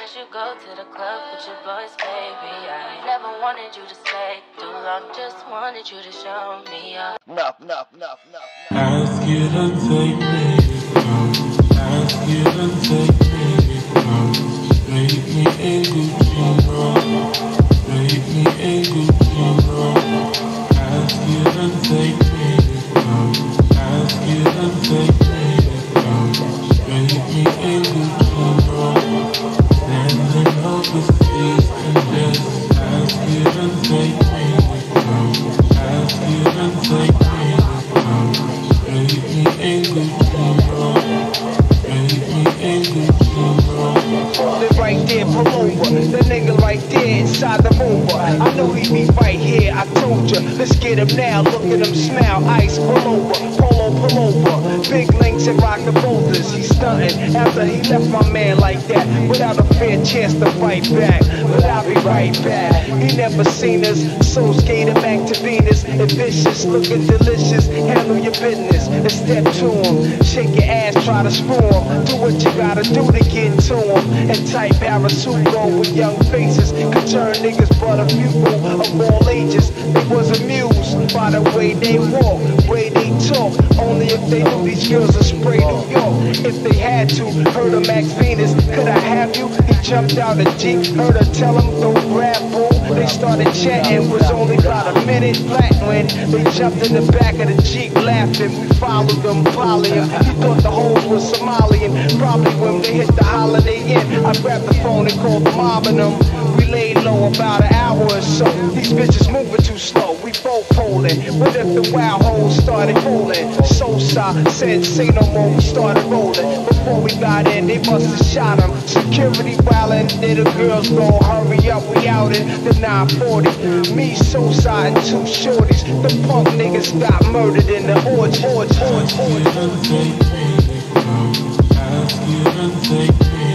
as you go to the club with your boys, baby. I never wanted you to stay too long, just wanted you to show me up. Ask you to take me home. Ask you to take me home. Make me a Gucci roll. Make me a Gucci roll. Ask you to take me home. Ask you to take me home. Make me a Gucci roll. Standing overseas and just ask you to take me home. Ask you to take me home. Make me a Gucci roll. Make me a Gucci roll. Live right there, pull over. The nigga right there inside the mover. I know he be right here, I told ya. Let's get him now, look at him smile. Ice, pull over, pull over. Big links and rockin' boulders. He's stuntin' after he left my man like that. Without a fair chance to fight back. But I'll be right back. He never seen us, so skated back to Venus. And vicious, looking delicious. Handle your business and step to him. Shake your ass, try to screw him. Do what you gotta do to get to him. And type Parasuco with young faces could turn niggas but a pupil of all ages. They was amused by the way they walk, way they talk. Only if they knew these girls would spray New York. If they had to, heard of Max Venus, could I have you? He jumped out a Jeep, heard her tell him don't grab bull. They started chatting, was only about a minute flat when they jumped in the back of the Jeep laughing. We followed them, volleying. He thought the hoes were Somalian. Probably when they hit the Holiday Inn, I grabbed the phone and called the mob and them. We laid low about an hour or so. These bitches moving too slow, we both pulling. What if the wild hoes started rolling? Sosa said say no more, we started rolling. Before we got in, they must have shot him. Security wildin', then the girls go hurry up, we out in the 940. Me, Sosa, and two shorties. The punk niggas got murdered in the orchard. Ask you to take me home. Ask you to take me